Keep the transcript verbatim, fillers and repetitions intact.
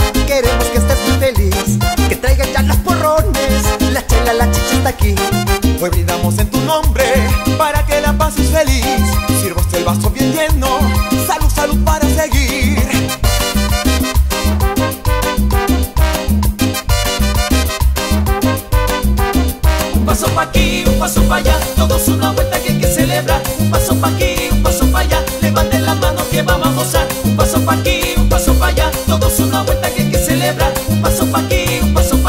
queremos que estés muy feliz. Que traigan ya los porrones, la chela, la chicha está aquí. Hoy brindamos en tu nombre para que la pases feliz. Sirva usted el vaso bien lleno, salud, salud para seguir. Un paso pa' aquí, un paso pa' allá, todos una vuelta que hay que celebrar. Un paso pa' aquí, un paso pa' allá, levanten las manos que vamos a gozar. Un paso pa' aquí, un paso pa' allá, todos una vuelta que hay que celebrar. Un paso pa' aquí, un paso pa' allá.